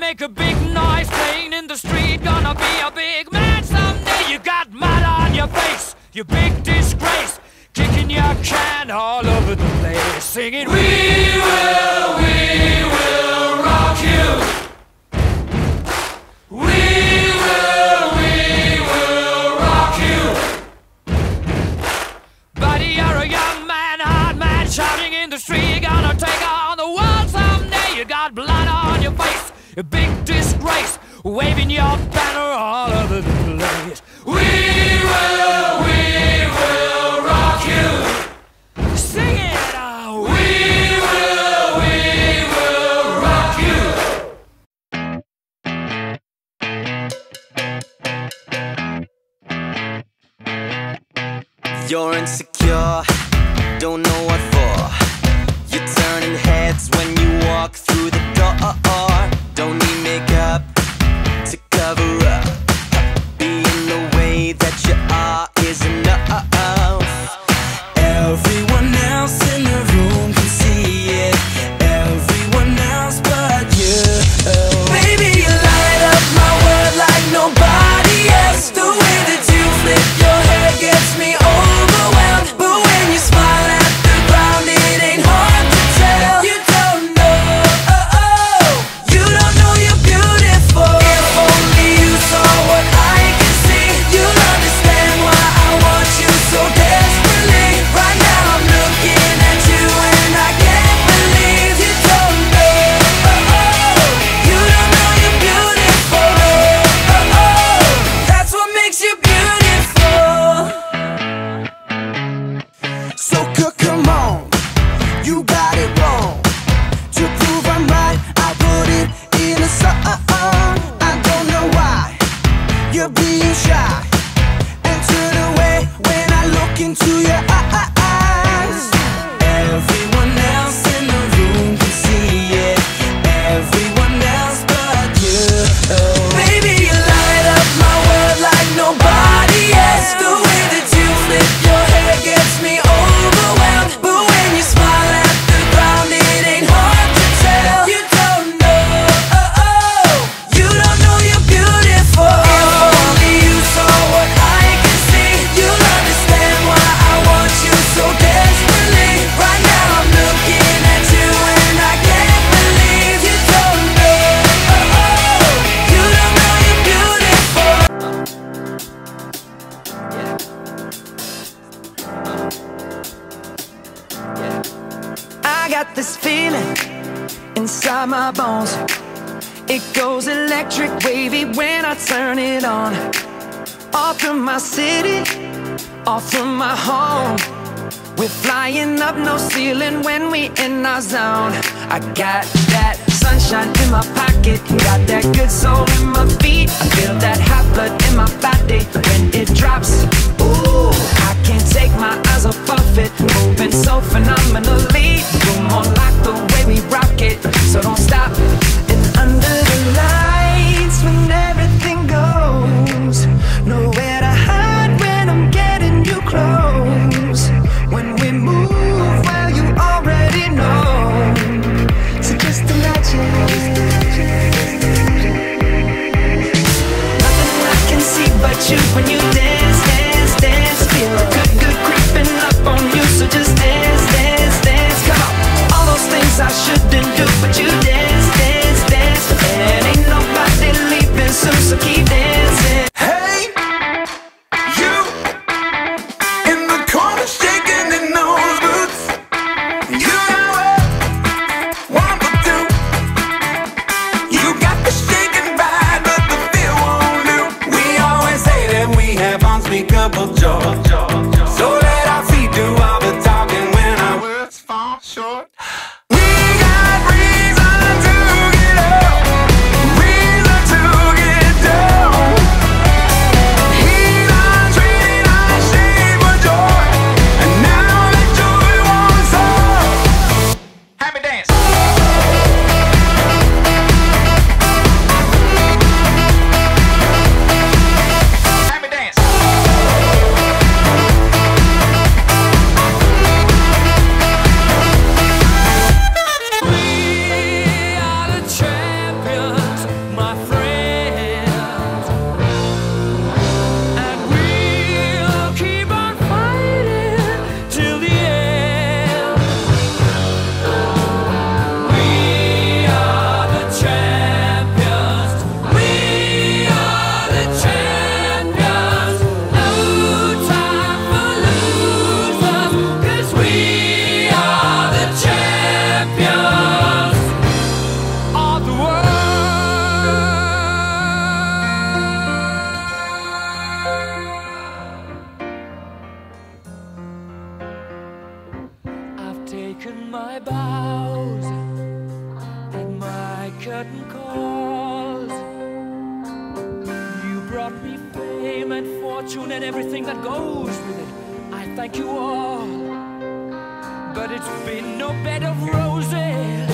make a big noise playing in the street. Gonna be a big man someday. You got mud on your face, you big disgrace. Kicking your can all over the place, singing, we will rock you. We will rock you. Buddy, you're a young man, hard man, shouting in the street. You're gonna take on the world someday. You got blood on your face, a big disgrace, waving your banner all over the place. We will rock you. Sing it out. We will rock you. You're insecure, don't know what for. You're turning heads when you walk through the door. Don't need makeup to cover up. Being the way that you are is enough. Everyone else in the room can see it. Everyone else but you. Baby, you light up my world like nobody else. The way that you flip your hair gets me overwhelmed. But when you smile at the ground, it ain't hard to tell. You don't know, you don't know you're beautiful. If only you saw what I can see, you'll understand why I want you so desperately. Right now I'm looking at you and I can't believe you don't know, you don't know you're beautiful. That's what makes you beautiful. So come on, you got it wrong. To prove I'm right, I put it in a song. I don't know why you're being shy and turn away when I look into your eyes. Everyone else in the room can see it. Everyone else but you. Baby, you light up my world like nobody else. The way that you flip your hair gets me overwhelmed. But when you smile at the ground, it ain't hard to tell. You don't know, you don't know you're beautiful. If only you saw what I can see, you'll understand why I want you so desperately. Right now I'm looking at you and I can't believe you don't know, you don't know you're beautiful. I got this feeling inside my bones. It goes electric wavy when I turn it on. Off from my city, off from my home. We're flying up, no ceiling when we in our zone. I got that sunshine in my pocket, got that good soul in my feet. I feel that hot blood in my body when it drops. Ooh, I can't take my eyes off of it, moving so phenomenally. You're more like the way we rock it, so don't stop. And under the lights, when everything goes, nowhere to hide when I'm getting you close. When we move, well, you already know. So just imagine, nothing I can see but you when you dance, dance, dance. Feel good creeping up on you, so just dance, dance, dance. Come on, all those things I shouldn't do, but you dance, dance, dance. And ain't nobody leaving soon, so keep dancing. Hey, you in the corner shaking in those boots. You know it, one for two. You got the shaking vibe, but the feel won't do. We always say that we have unspeakable joy. So let our feet do all the talking when our words fall short. We got reason to get up, reason to get down. He's on train, I shade for joy, and now that joy won't solve. Happy dance. Happy dance. brought me fame and fortune and everything that goes with it. I thank you all, but it's been no bed of roses.